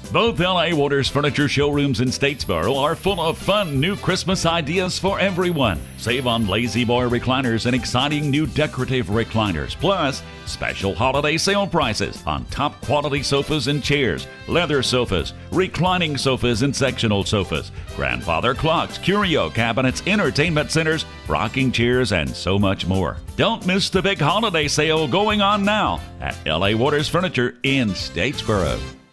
Both LA Waters Furniture showrooms in Statesboro are full of fun new Christmas ideas for everyone. Save on Lazy Boy recliners and exciting new decorative recliners. Plus, special holiday sale prices on top quality sofas and chairs, leather sofas, reclining sofas and sectional sofas, grandfather clocks, curio cabinets, entertainment centers, rocking chairs, and so much more. Don't miss the big holiday sale going on now at LA Waters Furniture in Statesboro.